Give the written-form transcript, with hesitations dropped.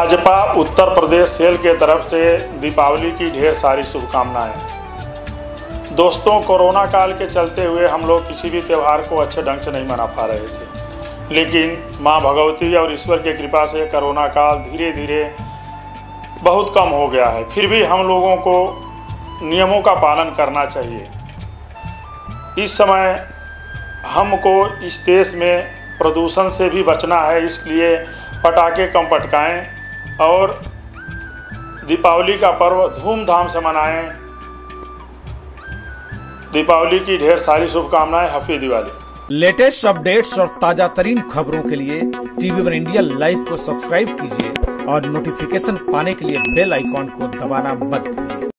Bhajpa Uttar Pradesh cell के तरफ से दीपावली की ढेर सारी शुभकामनाएं। दोस्तों, कोरोना काल के चलते हुए हम लोग किसी भी त्यौहार को अच्छे ढंग से नहीं मना पा रहे थे, लेकिन मां भगवती और ईश्वर की कृपा से कोरोना काल धीरे धीरे बहुत कम हो गया है। फिर भी हम लोगों को नियमों का पालन करना चाहिए। इस समय हमको इस देश में प्रदूषण से भी बचना है, इसलिए पटाखे कम पटकाएं और दीपावली का पर्व धूमधाम से मनाएं। दीपावली की ढेर सारी शुभकामनाएं। हैप्पी दिवाली। लेटेस्ट अपडेट्स और ताजा तरीन खबरों के लिए TV1 इंडिया लाइव को सब्सक्राइब कीजिए और नोटिफिकेशन पाने के लिए बेल आइकॉन को दबाना मत भूलिए।